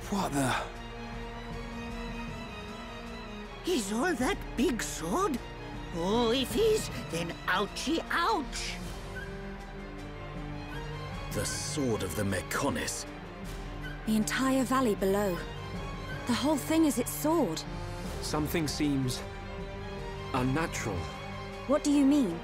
What the? Is all that big sword? Oh, if is, then ouchie ouch! The sword of the Mechonis. The entire valley below. The whole thing is its sword. Something seems unnatural. What do you mean?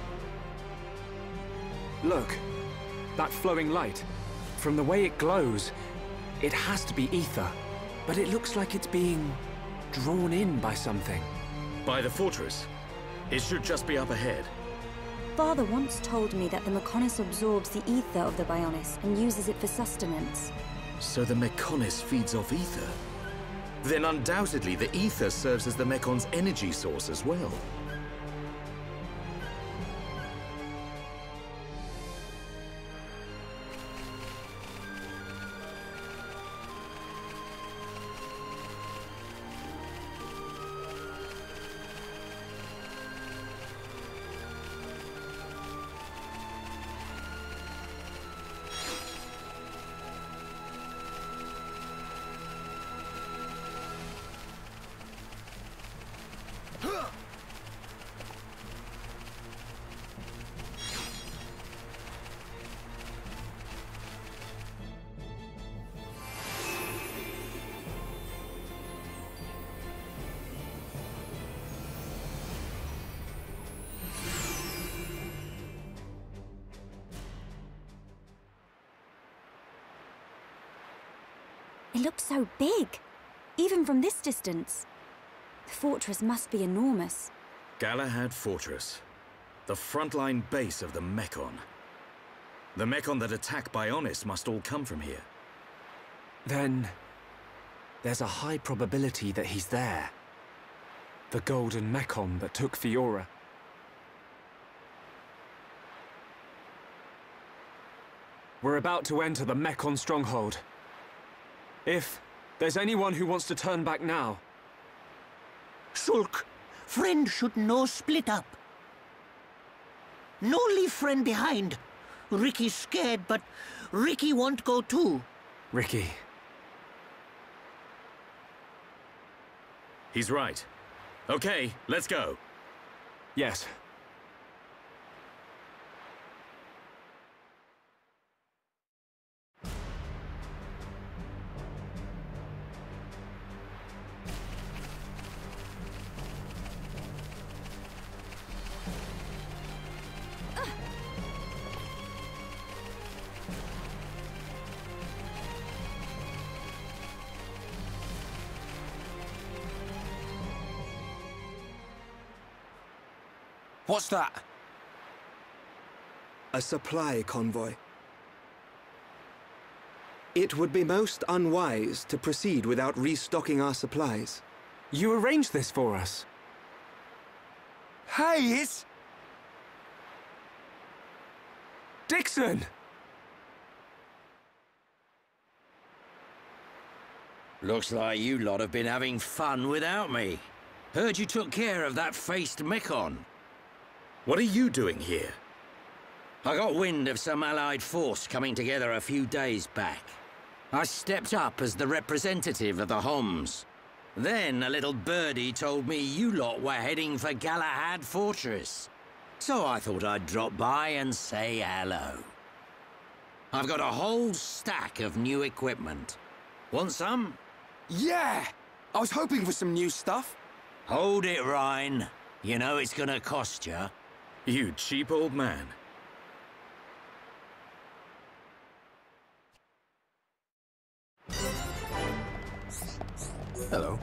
Look, that flowing light. From the way it glows, it has to be ether. But it looks like it's being drawn in by something. By the fortress. It should just be up ahead. Father once told me that the Mechonis absorbs the ether of the Bionis and uses it for sustenance. So the Mechonis feeds off ether? Then undoubtedly the ether serves as the Mekon's energy source as well. It looks so big, even from this distance. The fortress must be enormous. Galahad Fortress. The frontline base of the Mekon. The Mekon that attack Bionis must all come from here. Then there's a high probability that he's there. The golden Mekon that took Fiora. We're about to enter the Mekon stronghold. If there's anyone who wants to turn back now... Shulk, friend should no split up. No leave friend behind. Ricky's scared, but Ricky won't go too. Ricky. He's right. Okay, let's go. Yes. What's that? A supply convoy. It would be most unwise to proceed without restocking our supplies. You arranged this for us. Hey, it's... Dixon! Looks like you lot have been having fun without me. Heard you took care of that faced Mekon. What are you doing here? I got wind of some allied force coming together a few days back. I stepped up as the representative of the Homs. Then a little birdie told me you lot were heading for Galahad Fortress. So I thought I'd drop by and say hello. I've got a whole stack of new equipment. Want some? Yeah! I was hoping for some new stuff. Hold it, Ryan. You know it's gonna cost you. You cheap old man. Hello.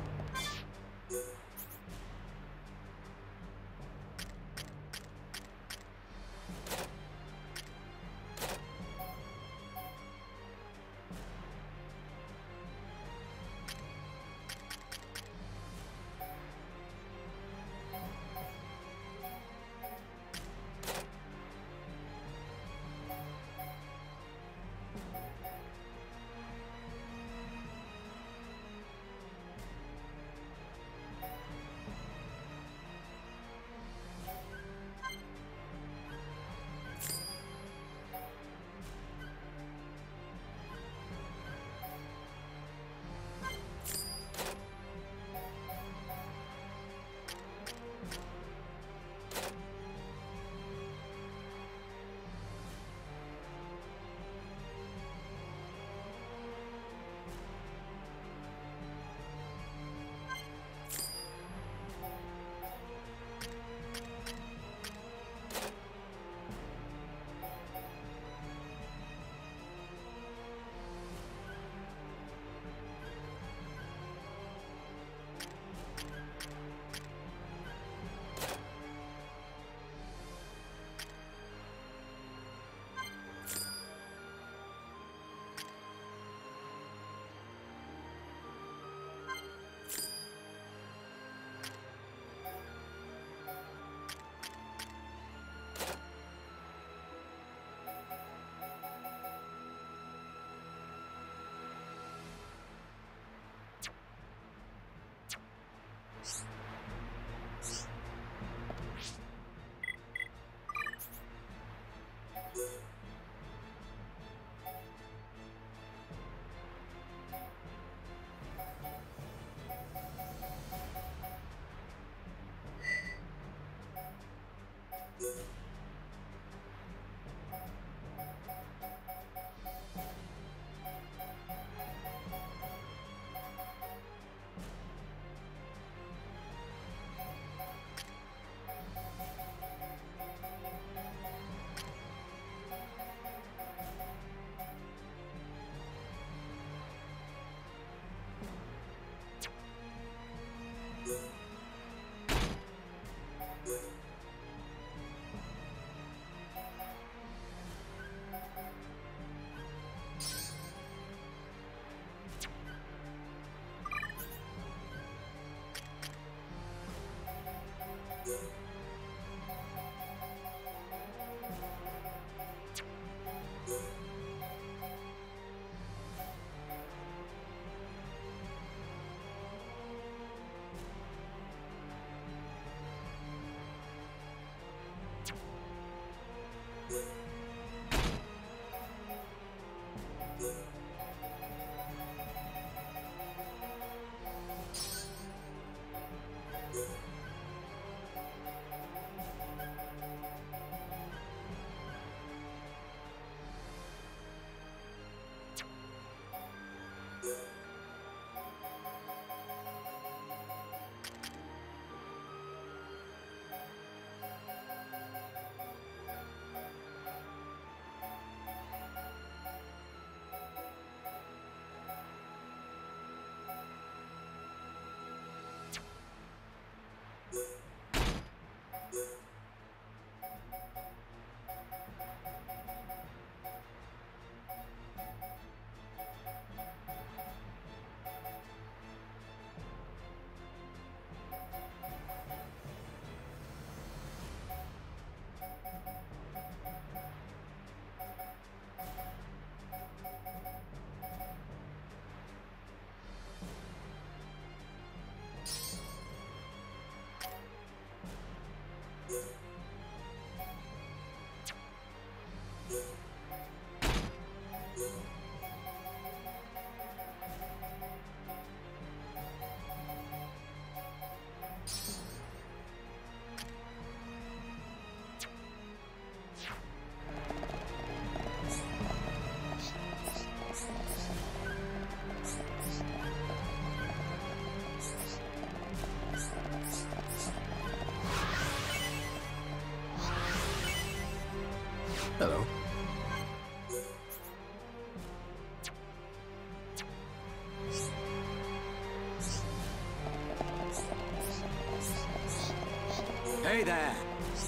Hey there.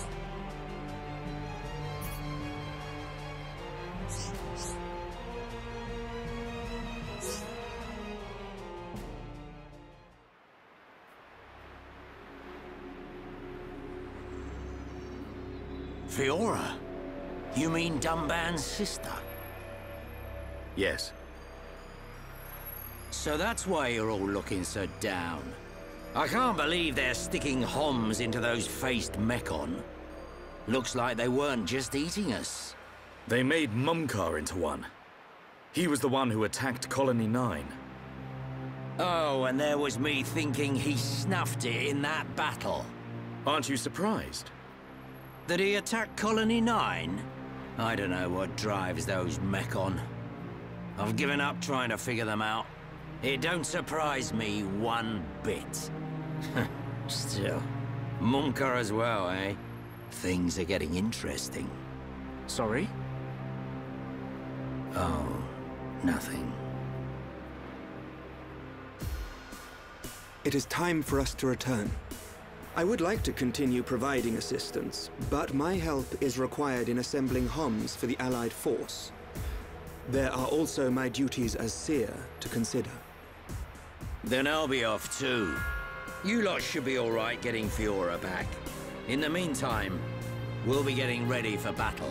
Fiora? You mean Dunban's sister? Yes. So that's why you're all looking so down. I can't believe they're sticking Homs into those faced Mechon. Looks like they weren't just eating us. They made Mumkhar into one. He was the one who attacked Colony 9. Oh, and there was me thinking he snuffed it in that battle. Aren't you surprised? Did he attack Colony 9? I don't know what drives those Mechon. I've given up trying to figure them out. It don't surprise me one bit. Still, Mumkhar as well, eh? Things are getting interesting. Sorry? Oh, nothing. It is time for us to return. I would like to continue providing assistance, but my help is required in assembling Homs for the Allied force. There are also my duties as seer to consider. Then I'll be off too. You lot should be all right getting Fiora back. In the meantime, we'll be getting ready for battle.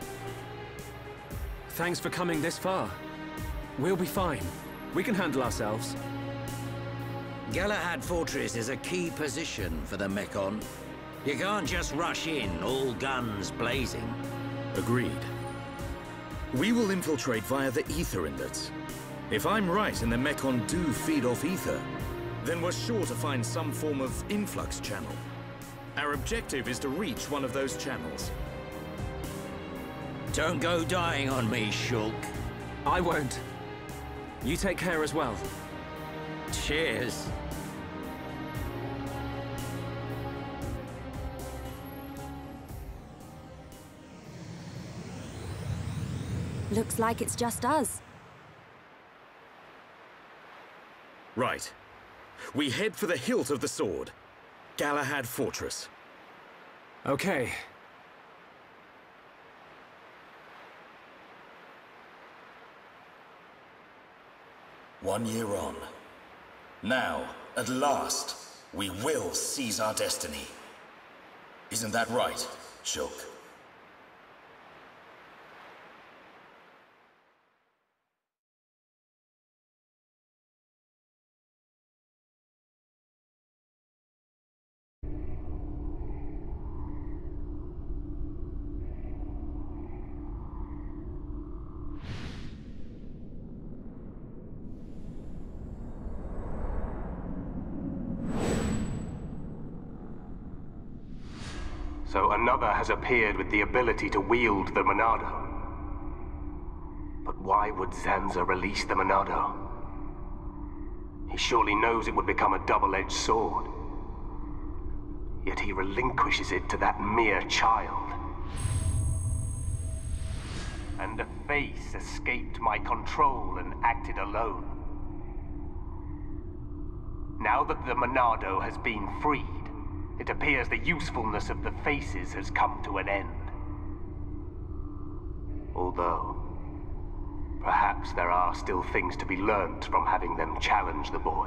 Thanks for coming this far. We'll be fine. We can handle ourselves. Galahad Fortress is a key position for the Mechon. You can't just rush in, all guns blazing. Agreed. We will infiltrate via the ether inlets. If I'm right and the Mechon do feed off ether, then we're sure to find some form of influx channel. Our objective is to reach one of those channels. Don't go dying on me, Shulk. I won't. You take care as well. Cheers. Looks like it's just us. Right. We head for the hilt of the sword. Galahad Fortress. Okay. One year on. Now, at last, we will seize our destiny. Isn't that right, Shulk? So another has appeared with the ability to wield the Monado. But why would Zanza release the Monado? He surely knows it would become a double-edged sword. Yet he relinquishes it to that mere child. And a face escaped my control and acted alone. Now that the Monado has been freed, it appears the usefulness of the faces has come to an end. Although, perhaps there are still things to be learnt from having them challenge the boy.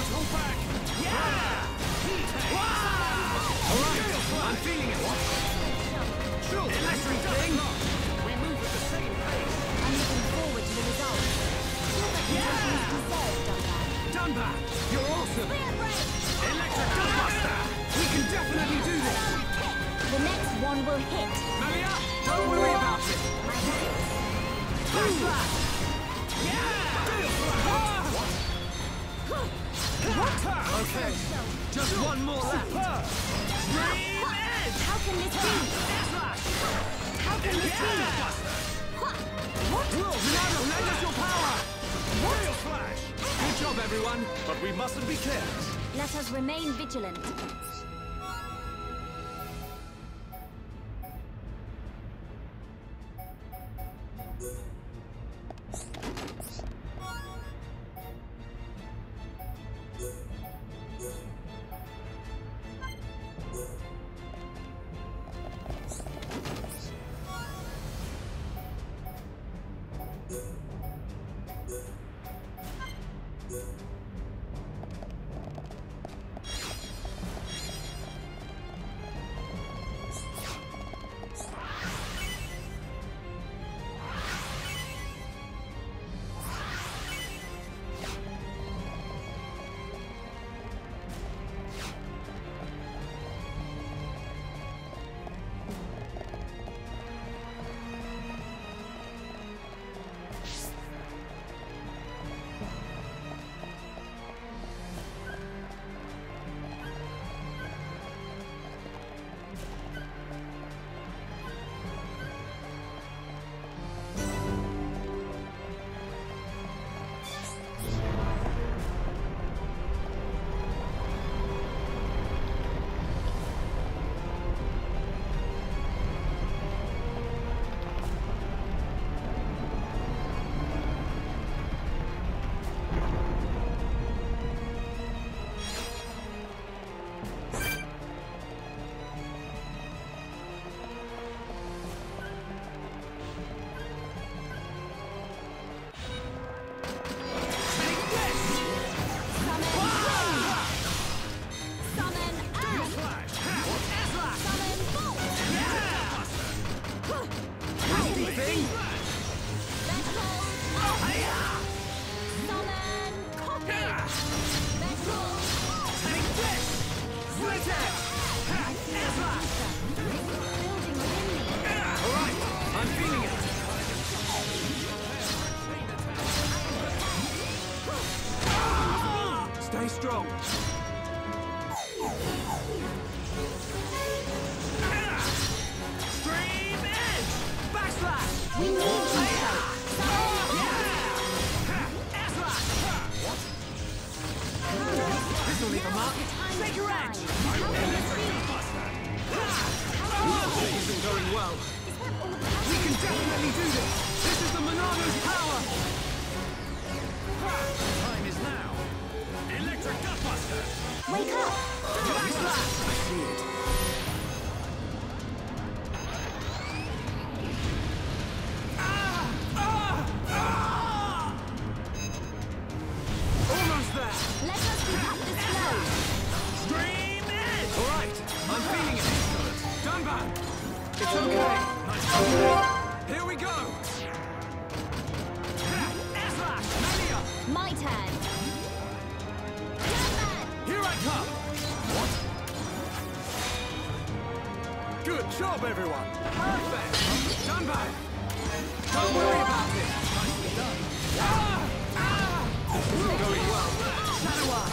Hold back! Yeah! Alright, I'm feeling it. Sure, electric thing! We move at the same pace. I'm looking forward to the results. Your reputation is deserved, Dunbar. Dunbar, you're awesome! Spear break! Electric Gunbuster! We can definitely do this! The next one will hit. Malia, don't worry about it! My thanks. Flash Blast! Yeah! Okay, just one more left. Dream Edge! How can this be? How can this be? What? Ronaldo, lend us your power! Real Flash! Good job, everyone, but we mustn't be careless. Let us remain vigilant. Stay strong. Stream Edge! Backslash! We need you, sir. This will leave a mark. Take your edge! This isn't going well. We can definitely do this! This is the Monado's power! Time is now. Electric Gutbuster! Wake up! Backslash! I see it. Almost there! Let us keep up this flow. Stream Edge! Alright, I'm feeling it. Dunbar! It's okay. Nice job. Here we go! Slash! Malia! My turn. Gunman! Here I come! What? Good job, everyone! Perfect! Dunbar! Don't worry about it! Nicely done! Going well. Shadow Eye!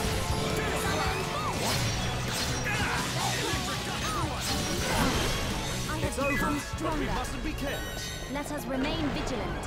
I It's have over, become but we stronger. mustn't be careless. Let us remain vigilant.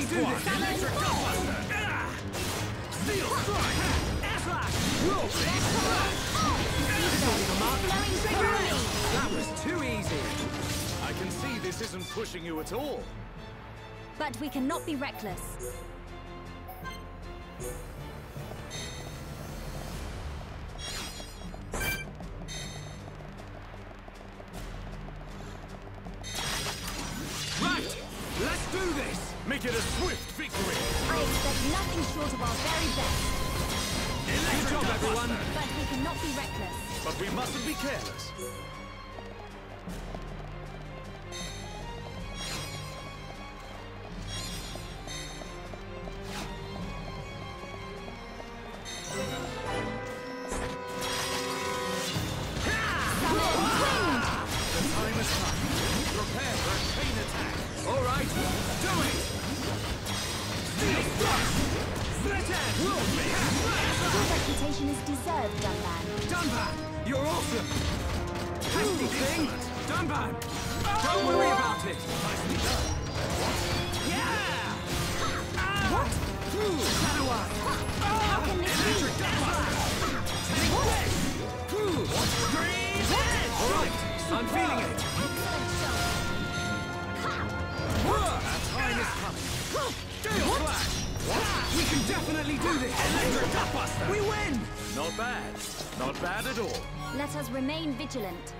really do this. Electric Gutbuster! Steel Strike! That was too easy. I can see this isn't pushing you at all. But we cannot be reckless. Right, let's do this. Make it a swift victory. I expect nothing short of our very best. Good job, everyone. But we cannot be reckless. But we mustn't be careless. Prepare for a chain attack. All right, do it. Steel Thrust. Split Edge. Your reputation is deserved, Dunban. Dunban, you're awesome. Pesky thing. Dunban, don't worry about it. Nicely done. Yeah. What? Shadow Eye. How can this be? Electric Gutbuster. Take this. Scream Edge. All right, I'm feeling it. Excellent show. Our time is coming. Gale Flash. We can definitely do this. Electric Gutbuster. We win. Not bad. Not bad at all. Let us remain vigilant.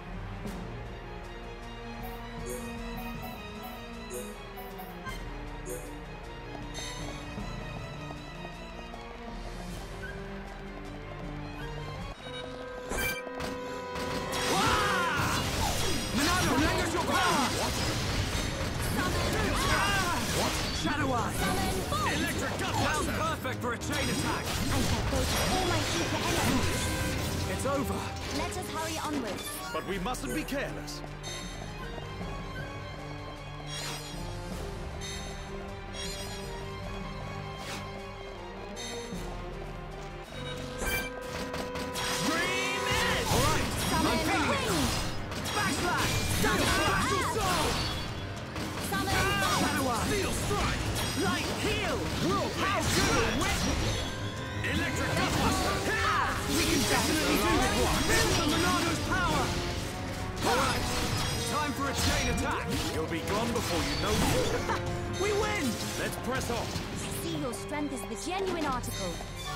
Monado, lend us your power. Shadow Eye. Electric Gutbuster. Perfect for a chain attack. I shall focus all my super energies. It's over. Let us hurry onwards. But we mustn't be careless. Scream Edge. All right, I'm feeling it. Backslash. Special Soul. Shadow Eye. Steel Strike. Light Heal. How good a whip. Electric Gutbuster. We can definitely do this one. Feel the Monado's power. All right, time for a chain attack. You'll be gone before you know it. We win. Let's press on. I see your strength is the genuine article.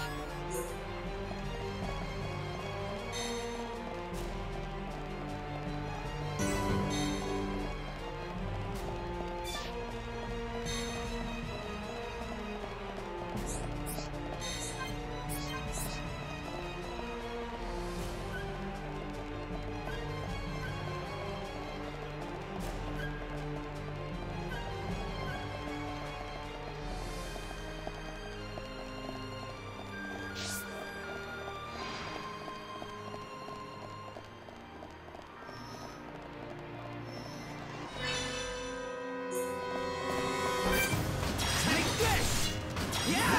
Take this. Yeah.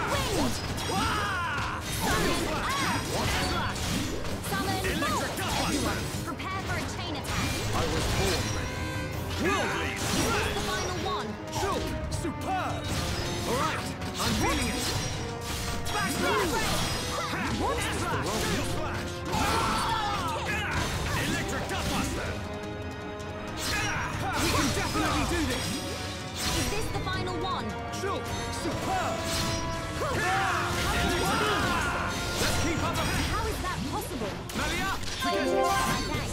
Electric Gutbuster. Prepare for a chain attack. I was born ready. Worldly The Smash. final one. Shoot. Superb. All right, I'm feeling it. Backslash. Steel Flash. Electric Gutbuster. We can definitely do this. Is this the final one? Shoot. Superb. Electric Gutbuster. Let's keep up ahead. How is that possible? Melia, My together. thanks.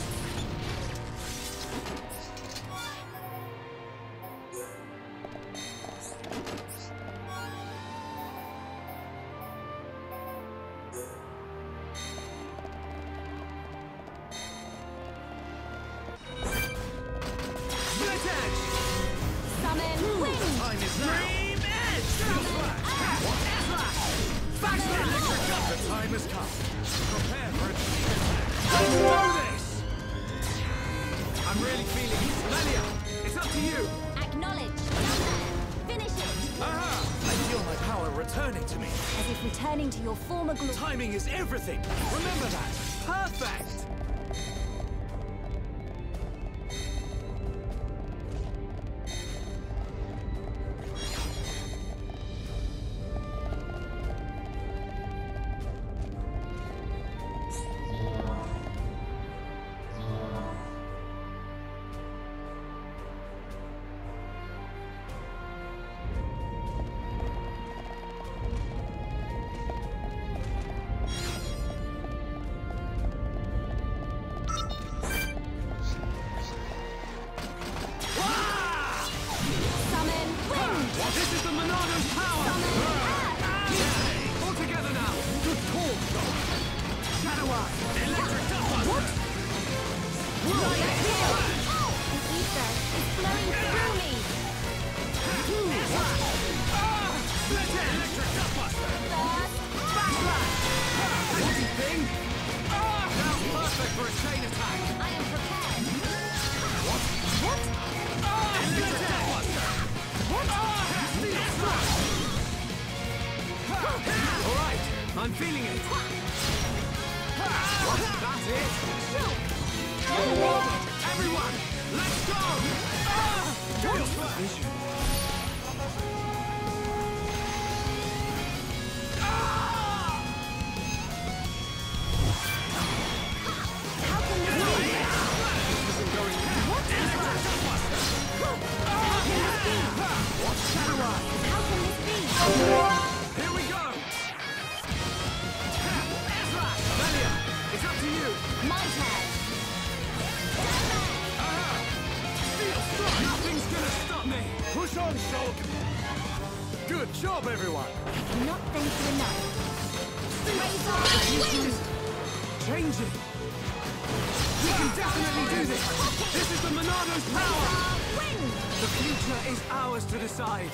Split Edge. Summon wind. Time is now. Dream Edge. Steel Flash. Backslash. Electric Gutbuster. The time has come. Prepare for a chain attack. Let's do this. I'm really feeling it. Melia, it's up to you. Acknowledge. Down there. Finish it. Aha! I feel my power returning to me. As if returning to your former glory. Timing is everything. Remember that. Perfect. Monado's power! All together now! Good call, Shaw! Shadow Eye! Electric Dustbuster! The ether is flowing through me! Split it! Electric Dustbuster! Backlash! Heavy thing! Now perfect for a chain attack! I am prepared. What? Electric Dustbuster! Steel Slash! Alright, I'm feeling it! That's it! Everyone, let's go! Steel Slash! How can this be? How can this be? Here we go! Melia, it's up to you! My turn. Steel Strike! Nothing's gonna stop me! Push on, Shulk! Good job, everyone! Not thank you enough. Razor wind! Change it! We can definitely do this! This is the Monado's power! Wind! The future is ours to decide!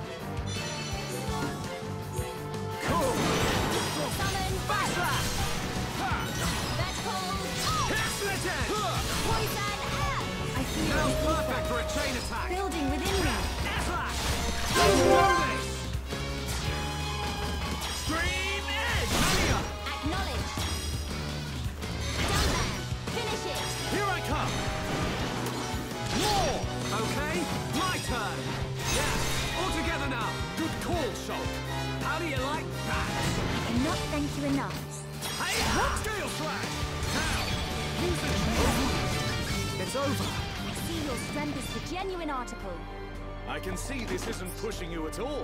Cool! Summon Backslash! vertical Split it! poison air! I feel Now the perfect for a chain attack! building within me. Slash! Let's do this! Stream Edge! Melia! Acknowledge. Done that. Finish it. Here I come! War! Okay, my turn! Yeah, all together now! Good call, Shulk! How do you like that? I cannot thank you enough. Hey, Steel Slash! Now, use the It's over! I see your strength is the genuine article. I can see this isn't pushing you at all.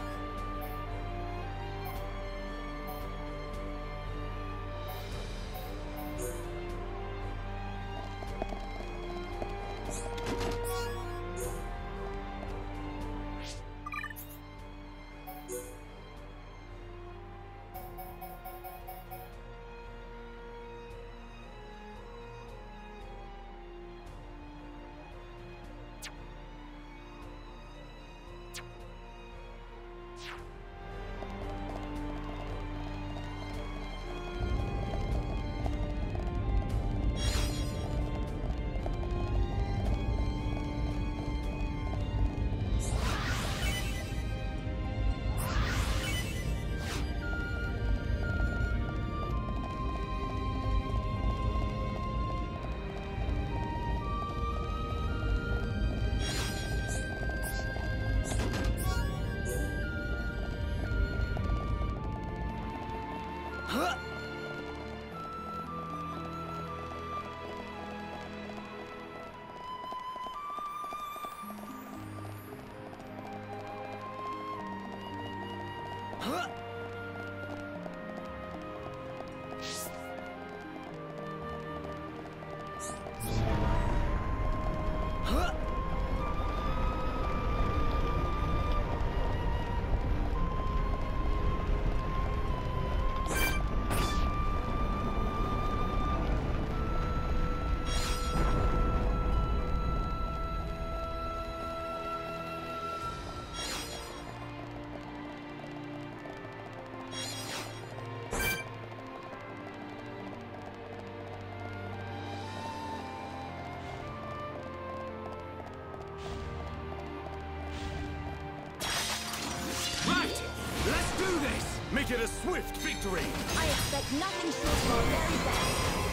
Make it a swift victory! I expect nothing short of our very best.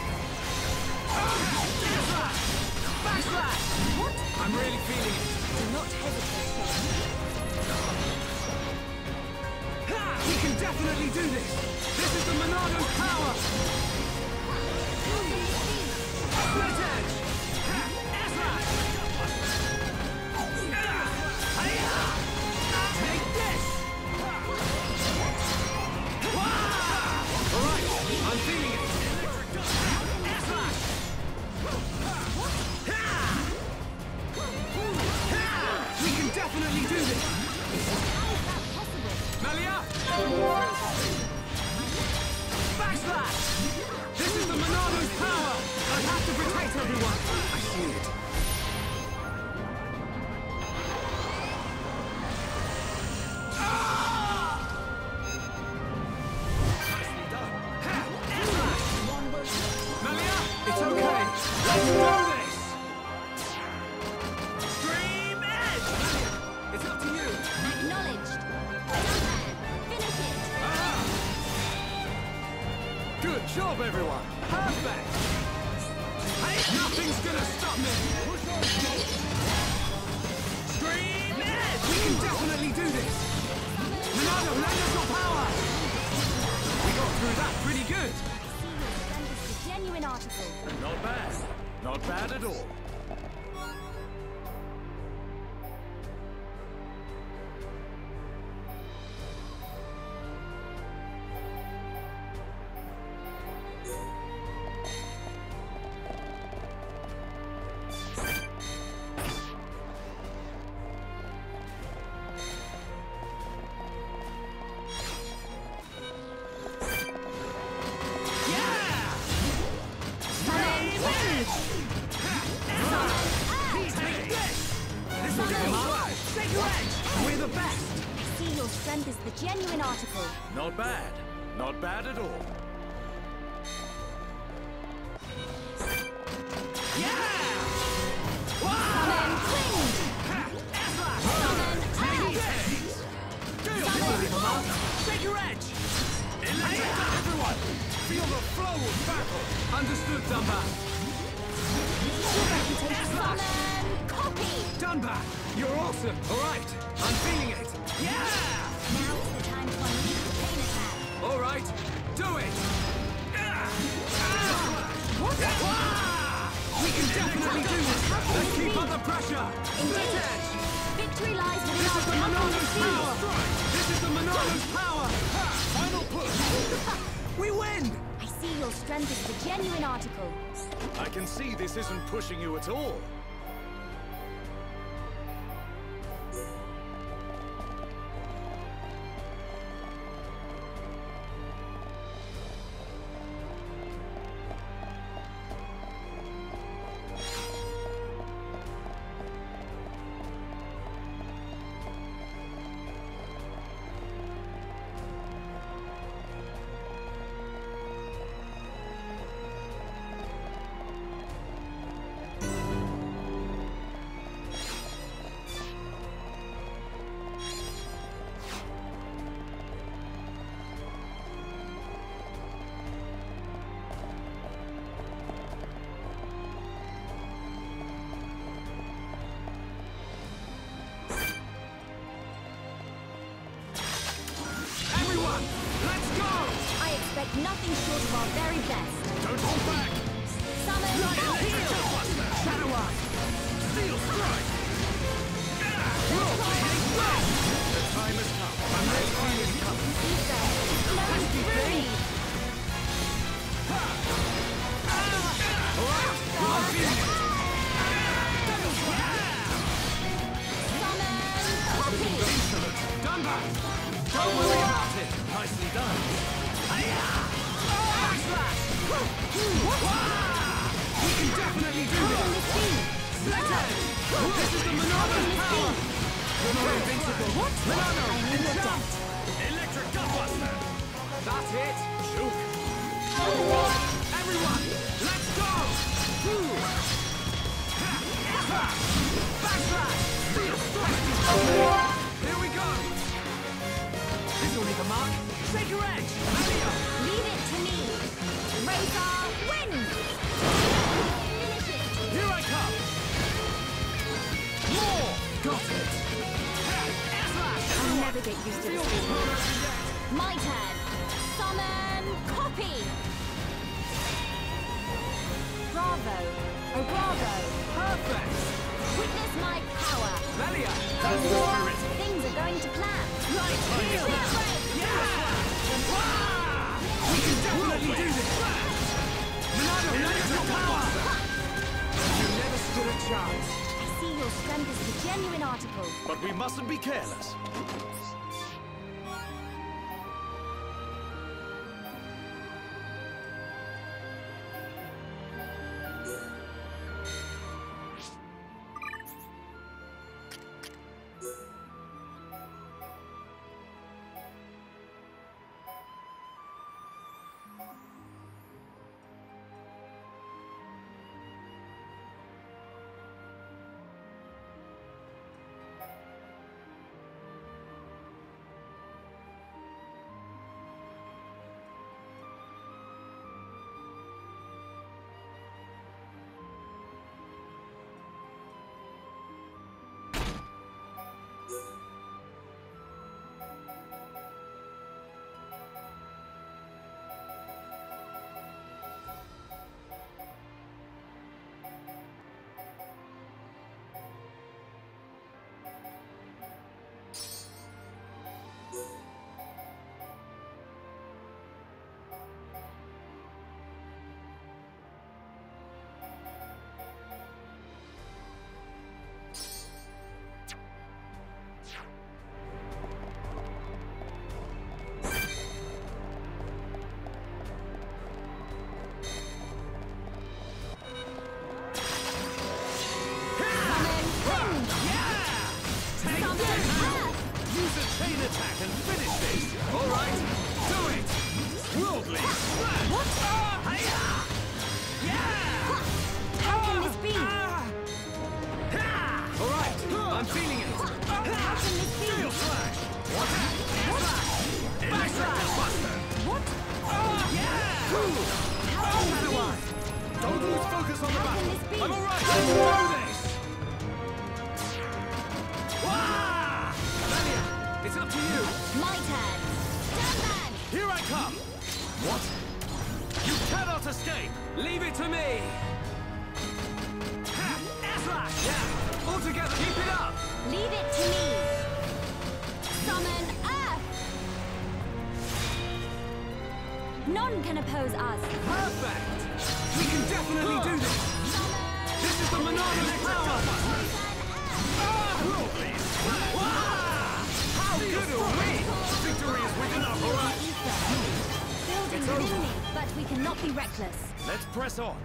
Backslash! Backslash! What? I'm really feeling it. Do not hesitate, Ha! We can definitely do this! This is the Monado's power! Split edge! Backslash! Take this! Alright, I'm feeling it! Slash! We can definitely do this! Good job, everyone! Perfect! Hey, nothing's gonna stop me! Scream it! We can definitely do this! Monado, lend us your power! We got through that pretty good! The genuine article. Not bad. Not bad at all. We're the best! I see your strength is the genuine article. Not bad. Not bad at all. Take your edge! Everyone! Feel the flow of battle! Understood, Dunbar! Copy! Dunbar! You're awesome! Alright! I'm feeling it! Yeah! Now is the time to unleash the pain attack. Alright! Do it! We can definitely do this! Let's keep up the pressure! Split edge! Victory lies within This our is the Monado's power! This is the Monado's power! Final push! We win! I see your strength is the genuine article. I can see this isn't pushing you at all. Nothing short of our very best. Don't hold back! Summon Heal! Shadow Eye! Steel Strike! The time has come. I'm ready for you to come. Pesky thing! Alright, I'm feeling it! Summon Copy! Excellent! Dunbar! Don't worry about it! Nicely done! We can definitely do this! Split edge! This is the Monado's power! You're not invincible! Monado, enchant! Electric Gutbuster! That's it! Shoot! Everyone, let's go! Backslash! Steel strike! Here we go! This'll leave a mark! Take your edge! Leave it to me! Razor, win! Finish it! Here I come! More! Got it! I'll never get used to this. My turn! Summon Copy! Bravo! Oh, bravo! Perfect! Witness my power! Valia! That's the spirit! Things are going to plan! Light heal! Yeah! We can definitely do this! Monado, lend us your power! You never stood a chance! I see your strength is the genuine article. But we mustn't be careless. attack and finish this! Alright, do it! Worldly smash! What? Hiya! Yeah! How can this be? Alright, I'm feeling it! How can this be? Steel slash! What? Electric buster! What? Yeah! How can this be? Don't lose focus on the How can battle! this be? I'm alright! Let's do this! Wah! Valia, it's up to you! My turn. Stand man. Here I come! What? You cannot escape! Leave it to me! Ha! S-Lash! Yeah! All together, keep it up! Leave it to me. Summon Earth. None can oppose us. Perfect! We can definitely do this! This is the Monado's power! Worldly smash! How good are we? Victory is within our horizon! Building within me, but we cannot be reckless. Let's press on!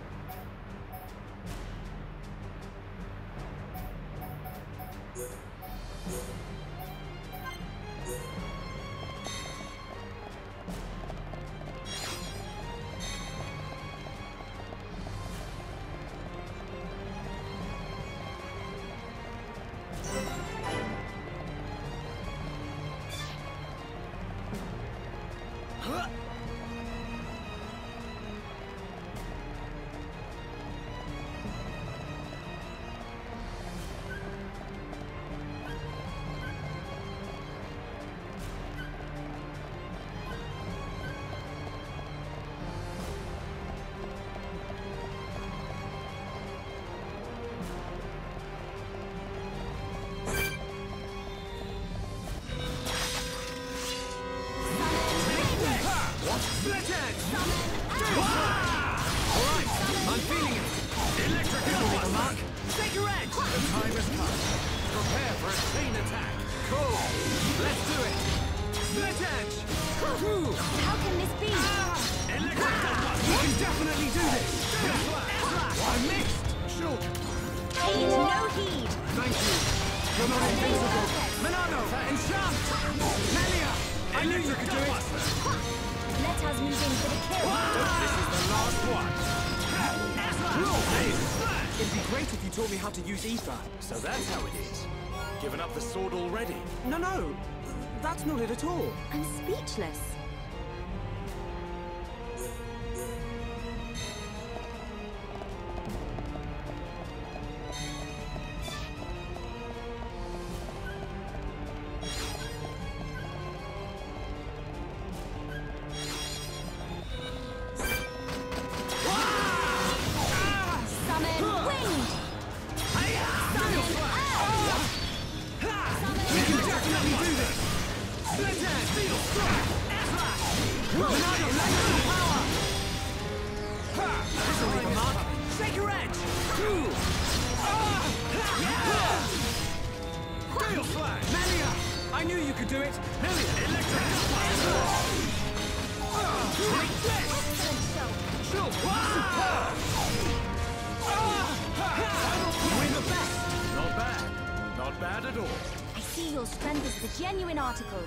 Split edge! Alright, I'm feeling it! Electric building, Mark! Take your edge! The time has come. Prepare for a chain attack. Cool! Let's do it! Split edge! How can this be? Electric buster! We can definitely do this! I missed! Sure! Heed, no heed. Thank you! You're not invincible! Monado! Enchant! Melia! I knew you could do it! Let us move in for the kill. This is the last one! It'd be great if you taught me how to use ether. So that's how it is. Given up the sword already? No, that's not it at all. I'm speechless. I knew you could do it! Melia! Electric! We're the best! Not bad. Not bad at all. I see your strength is the genuine article.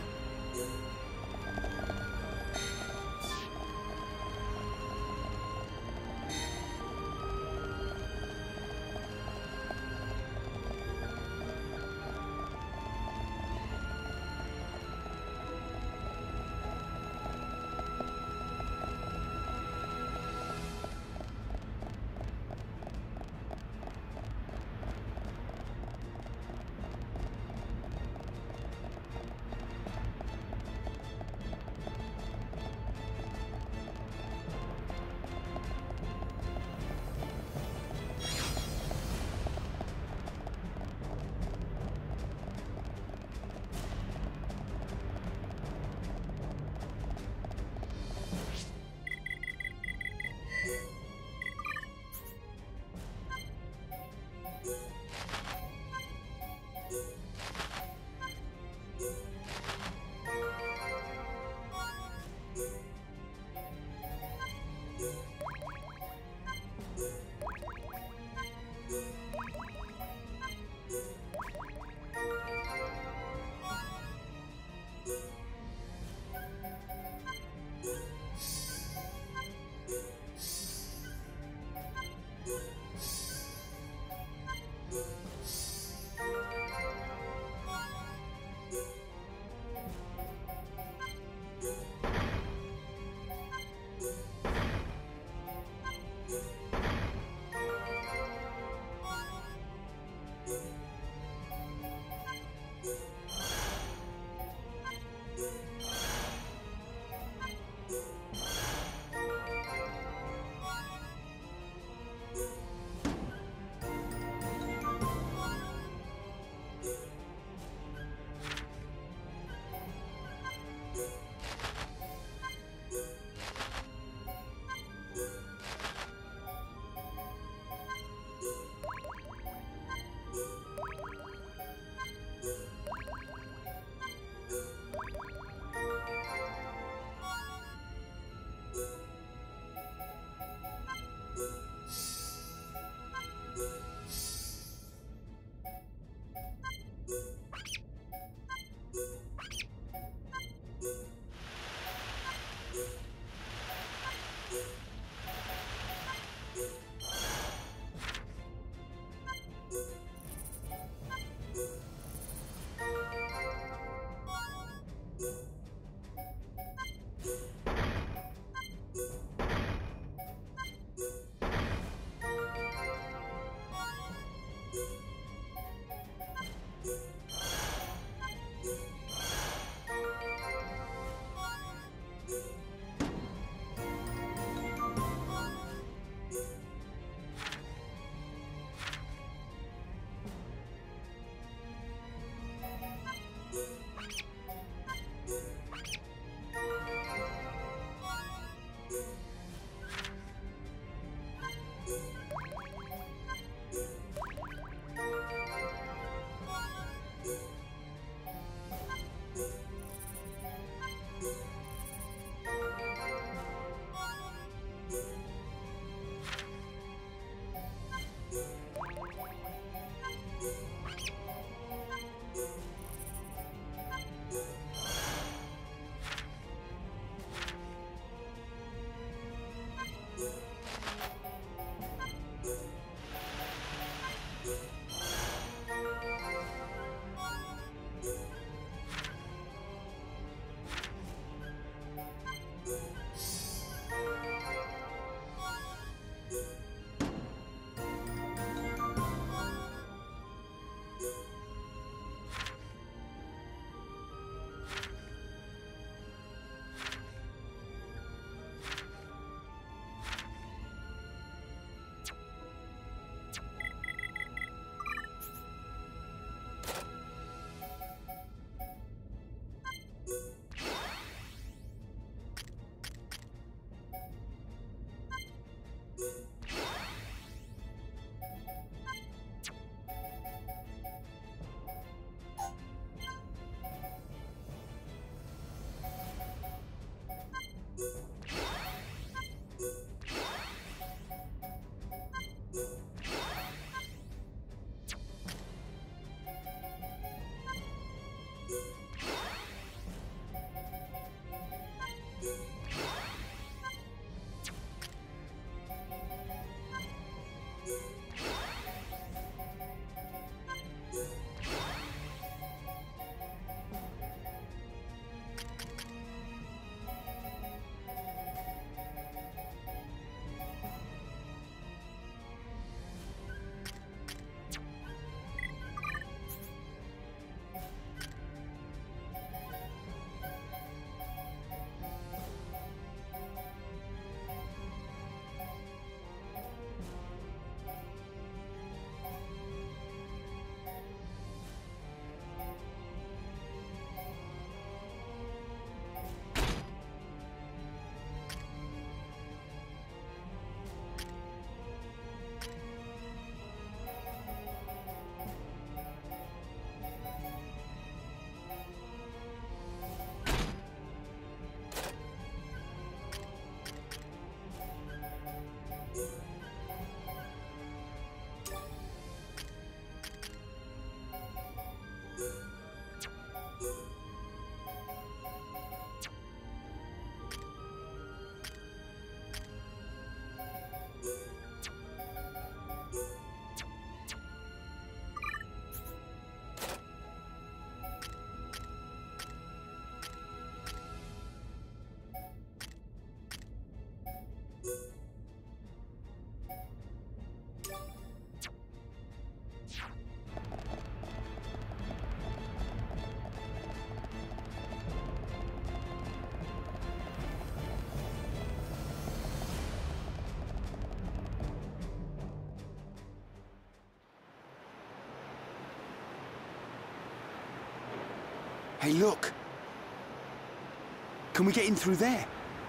Hey, look! Can we get in through there?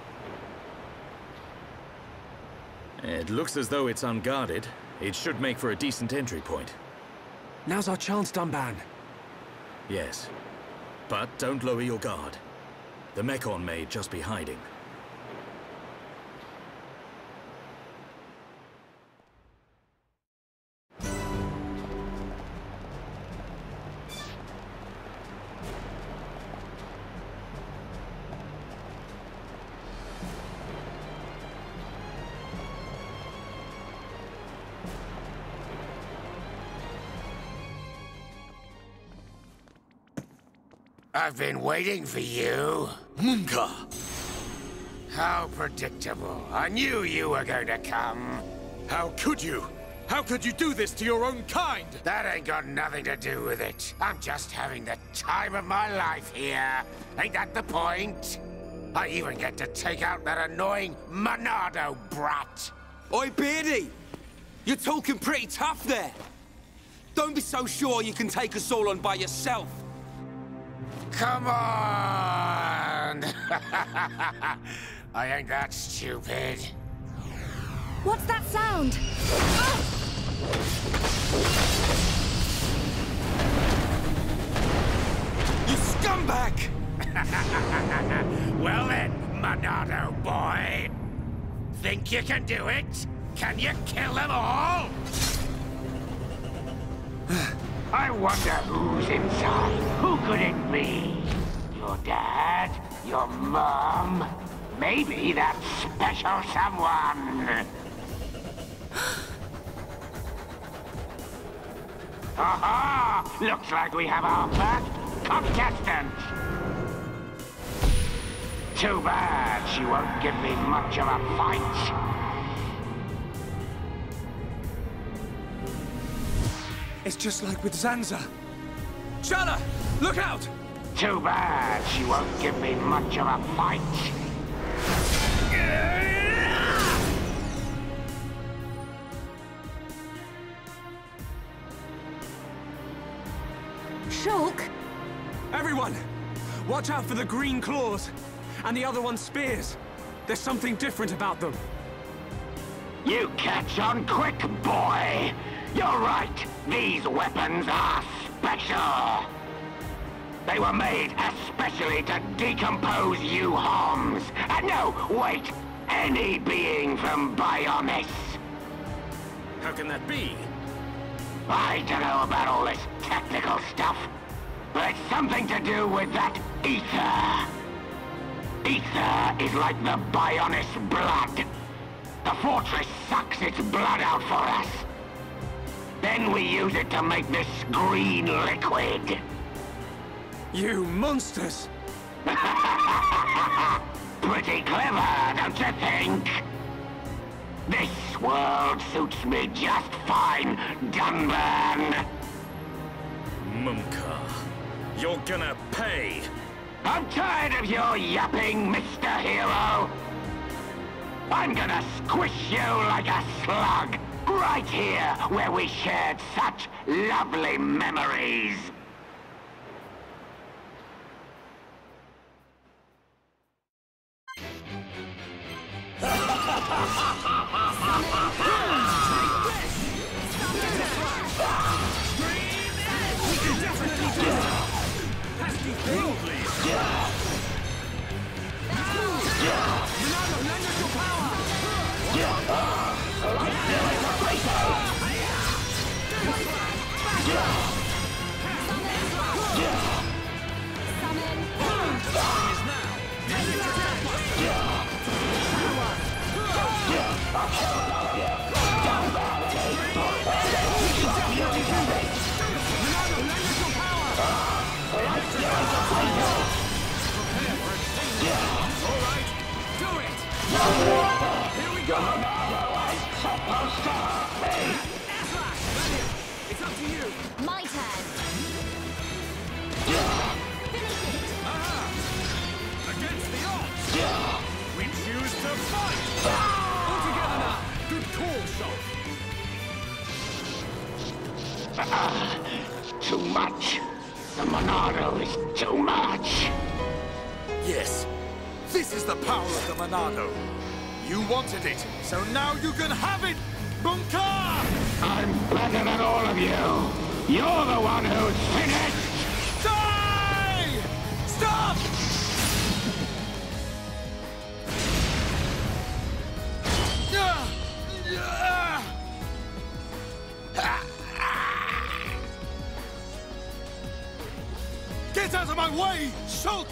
It looks as though it's unguarded. It should make for a decent entry point. Now's our chance, Dunban. Yes. But don't lower your guard. The Mechon may just be hiding. I've been waiting for you. Mumkhar! How predictable. I knew you were going to come. How could you? How could you do this to your own kind? That ain't got nothing to do with it. I'm just having the time of my life here. Ain't that the point? I even get to take out that annoying Monado brat. Oi, Beardy! You're talking pretty tough there. Don't be so sure you can take us all on by yourself. Come on! I ain't that stupid. What's that sound? You scumbag! Well then, Monado boy. Think you can do it? Can you kill them all? I wonder who's inside. Who could it be? Your dad? Your mom? Maybe that special someone. Aha! Looks like we have our first contestant. Too bad she won't give me much of a fight. It's just like with Zanza. Shala, look out! Too bad she won't give me much of a fight. Shulk? Everyone, watch out for the green claws. And the other one's spears. There's something different about them. You catch on quick, boy. You're right. These weapons are special. They were made especially to decompose you Homs. And no, wait. Any being from Bionis. How can that be? I don't know about all this technical stuff, but it's something to do with that ether. Ether is like the Bionis blood. The fortress sucks its blood out for us. Then we use it to make this green liquid. You monsters! Pretty clever, don't you think? This world suits me just fine, Dunban. Mumkhar, you're gonna pay! I'm tired of your yapping, Mr. Hero. I'm gonna squish you like a slug, right here where we shared such lovely memories. My turn. Finish it. Against the odds! We choose to fight! All together now! Good call, Shulk! Too much. The Monado is too much. Yes, this is the power of the Monado. You wanted it, so now you can have it, Mumkhar! I'm better than all of you. You're the one who's finished. Die! Stop! Get out of my way, Shulk!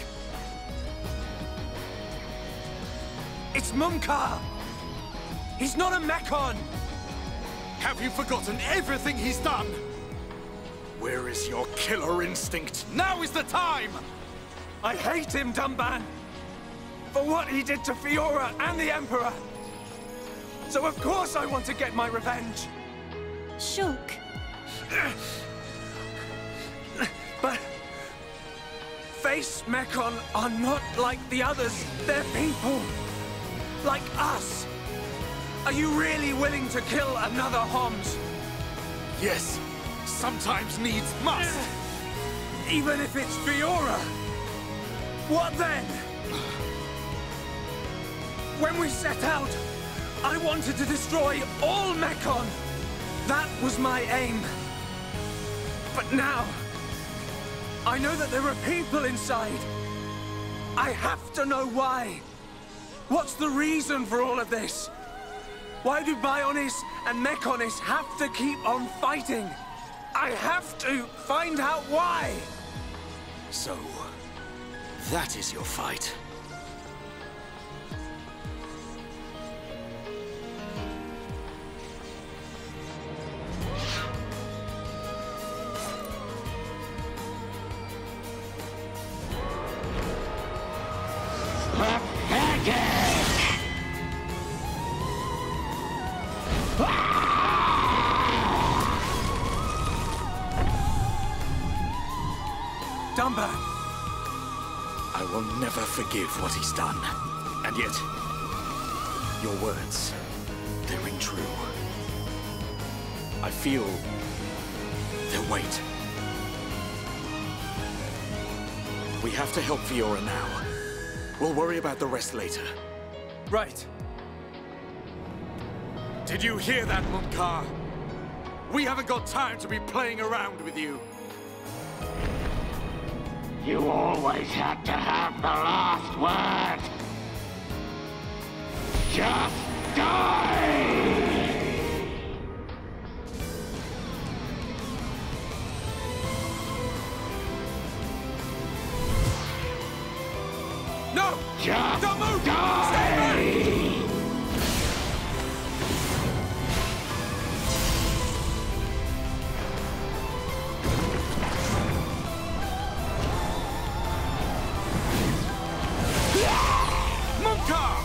It's Mumkhar! He's not a Mechon! Have you forgotten everything he's done? Where is your killer instinct? Now is the time! I hate him, Dumban! For what he did to Fiora and the Emperor! So of course I want to get my revenge! Shulk. But... Face Mechon are not like the others. They're people. Like us. Are you really willing to kill another Homs? Yes. Sometimes needs must. Even if it's Fiora? What then? When we set out, I wanted to destroy all Mechon. That was my aim. But now, I know that there are people inside. I have to know why. What's the reason for all of this? Why do Bionis and Mechonis have to keep on fighting? I have to find out why! So, that is your fight. Dumban! I will never forgive what he's done. And yet, your words, they ring true. I feel their weight. We have to help Fiora now. We'll worry about the rest later. Right. Did you hear that, Mumkhar? We haven't got time to be playing around with you. You always had to have the last word. Just die! No! Just don't move! die! Stay back! Mumkhar!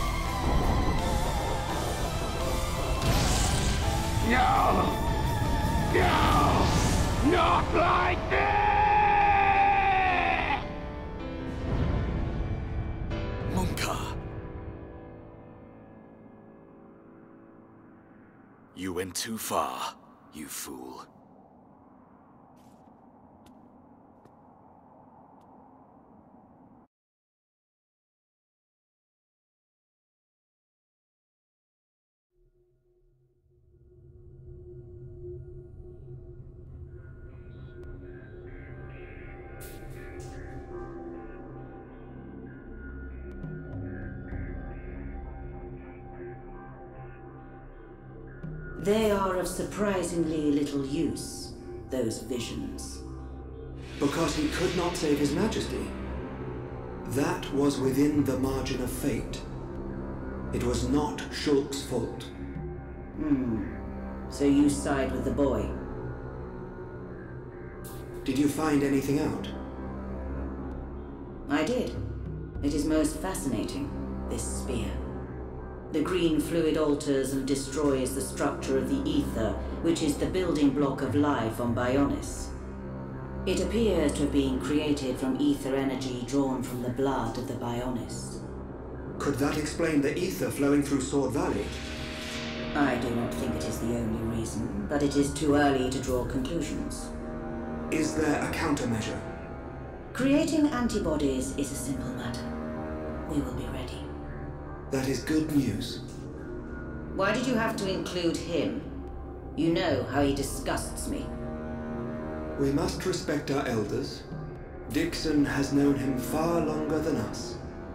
No! No! Not like this! Mumkhar. You went too far, you fool. They are of surprisingly little use, those visions. Because he could not save His Majesty. That was within the margin of fate. It was not Shulk's fault. So you side with the boy? Did you find anything out? I did. It is most fascinating, this spear. The green fluid alters and destroys the structure of the ether, which is the building block of life on Bionis. It appears to have been created from ether energy drawn from the blood of the Bionis. Could that explain the ether flowing through Sword Valley? I do not think it is the only reason, but it is too early to draw conclusions. Is there a countermeasure? Creating antibodies is a simple matter. We will be ready. That is good news. Why did you have to include him? You know how he disgusts me. We must respect our elders. Dixon has known him far longer than us.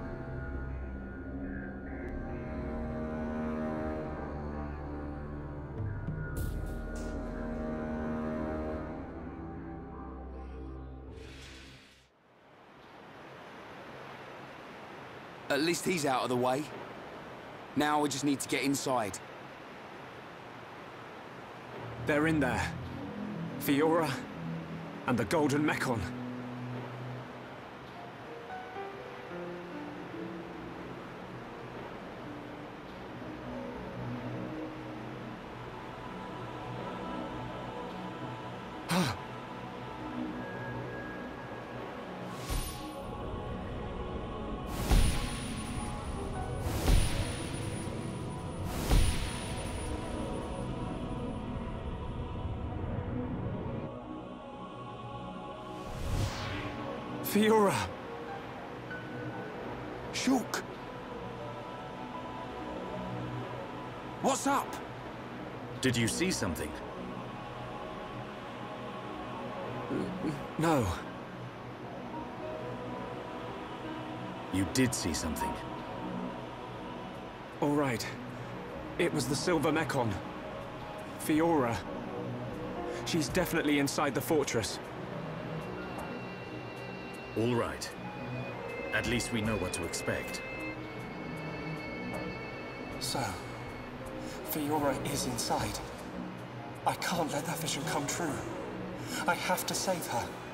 At least he's out of the way. Now we just need to get inside. They're in there. Fiora and the Golden Mechon. Fiora! Shook! What's up? Did you see something? No. You did see something. All right. It was the Silver Mechon. Fiora. She's definitely inside the fortress. All right. At least we know what to expect. So, Fiora is inside. I can't let that vision come true. I have to save her.